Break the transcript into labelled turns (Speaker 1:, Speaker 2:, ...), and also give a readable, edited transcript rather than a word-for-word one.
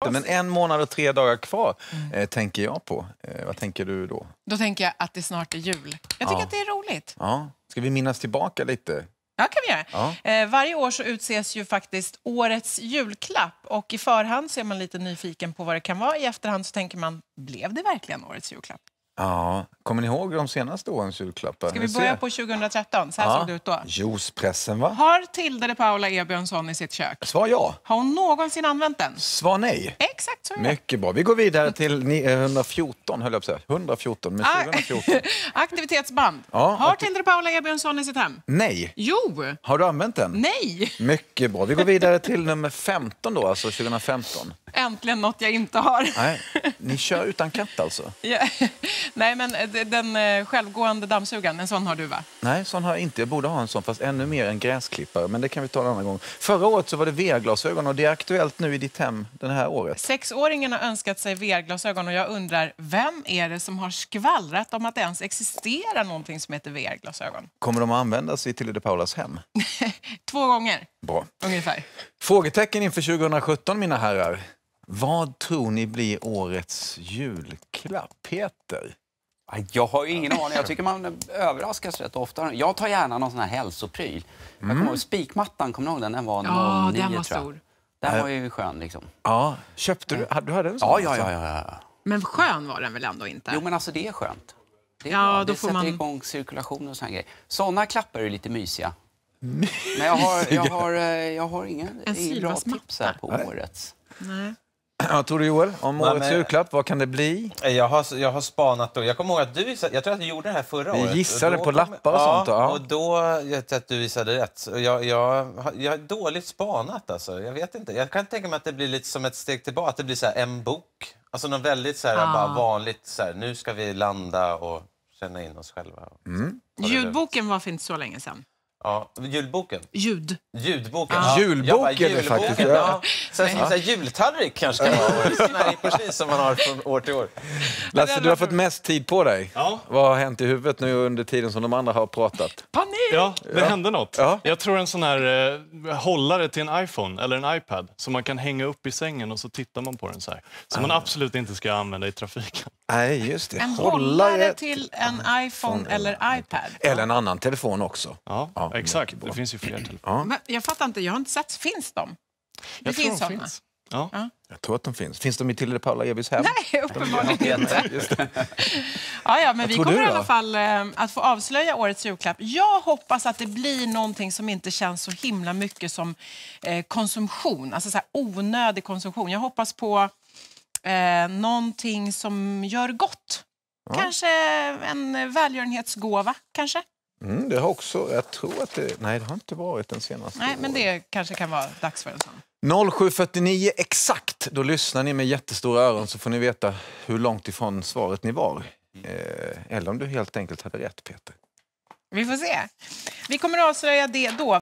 Speaker 1: inte. Men 1 månad och 3 dagar kvar tänker jag på. Vad tänker du då?
Speaker 2: Då tänker jag att det snart är jul. Jag tycker att det är roligt.
Speaker 1: Ja. Ska vi minnas tillbaka lite?
Speaker 2: Ja, kan vi göra.
Speaker 1: Ja.
Speaker 2: Varje år så utses ju faktiskt årets julklapp. Och i förhand så är man lite nyfiken på vad det kan vara. I efterhand så tänker man, blev det verkligen årets julklapp?
Speaker 1: Ja, kommer ni ihåg de senaste årens julklappar?
Speaker 2: Ska vi börja på 2013? Så här såg det ut då.
Speaker 1: Juicepressen, va?
Speaker 2: Har Tilde de Paula Erbjörnsson i sitt kök?
Speaker 1: Svar ja.
Speaker 2: Har hon någonsin använt den?
Speaker 1: Svar nej.
Speaker 2: Exakt så är det.
Speaker 1: Mycket bra. Vi går vidare till 114, höll jag på att säga. 114, men 2014.
Speaker 2: Aktivitetsband.
Speaker 1: Ja,
Speaker 2: Har Tilde de Paula Erbjörnsson i sitt hem?
Speaker 1: Nej.
Speaker 2: Jo.
Speaker 1: Har du använt den?
Speaker 2: Nej.
Speaker 1: Mycket bra. Vi går vidare till nummer 15 då, alltså 2015.
Speaker 2: Äntligen något jag inte har.
Speaker 1: Nej, ni kör utan katt alltså?
Speaker 2: Ja. Nej, men den självgående dammsugaren, en sån har du, va?
Speaker 1: Nej, sån har jag inte. Jag borde ha en sån, fast ännu mer en gräsklippare. Men det kan vi ta en annan gång. Förra året så var det VR-glasögon och det är aktuellt nu i ditt hem det här året.
Speaker 2: 6-åringen har önskat sig VR-glasögon och jag undrar, vem är det som har skvallrat om att det ens existerar någonting som heter VR-glasögon?
Speaker 1: Kommer de att användas i Tilde de Paulas hem?
Speaker 2: 2 gånger.
Speaker 1: Bra.
Speaker 2: Ungefär.
Speaker 1: Frågetecken inför 2017, mina herrar. Vad tror ni blir årets julklapp, Peter?
Speaker 3: Jag har ju ingen aning. Jag tycker man överraskas rätt ofta. Jag tar gärna någon sån här hälsopryl. Jag kommer ihåg spikmattan, kommer du ihåg den? Den var 09,
Speaker 2: den var
Speaker 3: tror jag.
Speaker 2: stor.
Speaker 3: Den var ju skön liksom.
Speaker 1: Ja, köpte du? Du hade en sån?
Speaker 3: Ja.
Speaker 2: Men skön var den väl ändå inte?
Speaker 3: Jo, men alltså det är skönt. Det är
Speaker 2: Ja,
Speaker 3: bra.
Speaker 2: då
Speaker 3: Det
Speaker 2: får
Speaker 3: sätter
Speaker 2: man...
Speaker 3: igång cirkulation och såna grejer. Såna klappar är lite mysiga. Men jag har ingen bra tips här på årets.
Speaker 2: Nej.
Speaker 1: Jag tror du, Joel, om årets julklapp, vad kan det bli?
Speaker 4: Jag har spanat då. Jag kommer ihåg att du visade, jag tror att du gjorde det här förra året.
Speaker 1: Vi gissade på lappar och sånt.
Speaker 4: Ja, och då att du visade rätt. Jag har dåligt spanat alltså. Jag vet inte. Jag kan tänka mig att det blir lite som ett steg tillbaka. Att det blir så här en bok. Alltså något väldigt så här, bara vanligt så här, nu ska vi landa och känna in oss själva.
Speaker 2: Ljudboken var för inte så länge sedan.
Speaker 4: Ja, julboken. Ljudboken.
Speaker 1: Ja. Julboken är det faktiskt.
Speaker 4: Ja. Så jultallrik kanske kan vara sån här porslin som man har från år till år.
Speaker 1: Lasse, du har fått mest tid på dig.
Speaker 5: Ja.
Speaker 1: Vad har hänt i huvudet nu under tiden som de andra har pratat?
Speaker 2: Panik!
Speaker 5: Ja, det hände något.
Speaker 1: Ja.
Speaker 5: Jag tror en sån här hållare till en iPhone eller en iPad som man kan hänga upp i sängen och så tittar man på den så här. Som man absolut inte ska använda i trafiken.
Speaker 1: Nej, just det.
Speaker 2: En hållare till en iPhone eller iPad.
Speaker 1: Eller en annan telefon också.
Speaker 5: Ja, exakt. Det finns ju fler till.
Speaker 1: Ja.
Speaker 2: Men jag fattar inte, jag har inte sett, finns de?
Speaker 5: Jag tror
Speaker 2: finns
Speaker 5: de
Speaker 2: såna.
Speaker 5: finns. Ja.
Speaker 1: Jag tror att de finns. Finns de i Tilde de Paula Ebys hem?
Speaker 2: Nej, uppenbarligen inte.
Speaker 1: Just det.
Speaker 2: Ja, men vi
Speaker 1: tror
Speaker 2: kommer
Speaker 1: du
Speaker 2: i
Speaker 1: då?
Speaker 2: alla fall att få avslöja årets julklapp. Jag hoppas att det blir någonting som inte känns så himla mycket som konsumtion. Alltså så här onödig konsumtion. Jag hoppas på någonting som gör gott. Kanske en välgörenhetsgåva, kanske.
Speaker 1: Det har också, jag tror att det... Nej, det har inte varit den senaste.
Speaker 2: Nej, men det kanske kan vara dags för en sån.
Speaker 1: 07:49 exakt. Då lyssnar ni med jättestora öron så får ni veta hur långt ifrån svaret ni var. Eller om du helt enkelt hade rätt, Peter.
Speaker 2: Vi får se. Vi kommer att avslöja det då.